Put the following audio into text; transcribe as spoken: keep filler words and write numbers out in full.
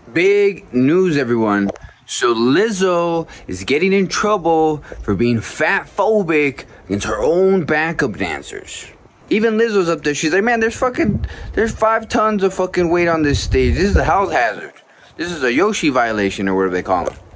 Big news, everyone. So Lizzo is getting in trouble for being fat phobic against her own backup dancers. Even Lizzo's up there. She's like, man, there's fucking, there's five tons of fucking weight on this stage. This is a health hazard. This is a Yoshi violation or whatever they call it.